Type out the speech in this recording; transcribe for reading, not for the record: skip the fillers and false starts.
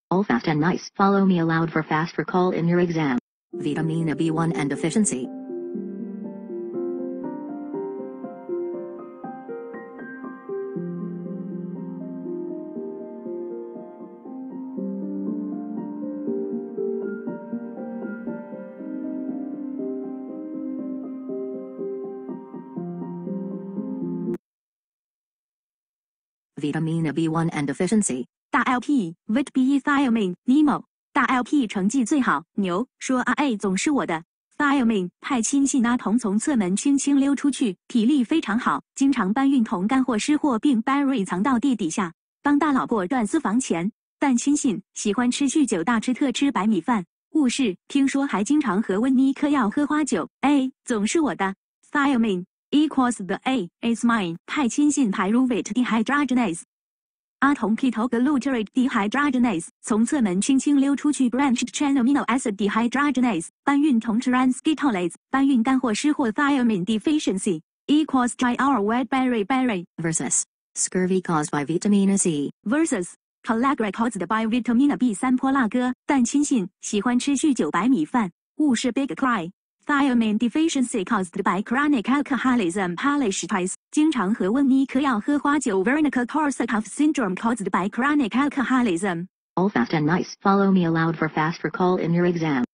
All fast and nice. Follow me aloud for fast recall in your exam. Vitamin B1 and deficiency. Vitamin B1 and deficiency. 大 LP Vit B Thiamine Nemo 大 LP 成绩最好，牛说啊 A 总是我的。Thiamine 派氢系钠铜从侧门轻轻溜出去，体力非常好，经常搬运铜干或湿货并 bury 藏到地底下，帮大佬过断私房钱。但轻信喜欢吃酗酒，大吃特吃白米饭。误事听说还经常和温妮嗑药喝花酒。A 总是我的。Thiamine equals the A is mine 派氢信排入 Vit dehydrogenase。阿酮 ketoglutarate dehydrogenase 从侧门轻轻溜出去 branched chain amino acid dehydrogenase 搬运铜 transketolase 搬运干或湿货 thiamine deficiency equals dry or wet berry versus scurvy caused by vitamin C versus pellagra caused by vitamin B3 泼辣哥但亲信喜欢吃酗酒白米饭误是 big cry Thiamine deficiency caused by chronic alcoholism Polish twice 经常和温妮嗑药喝花酒 Wernicke-Korsakoff syndrome caused by chronic alcoholism. All fast and nice. Follow me aloud for fast recall in your exam.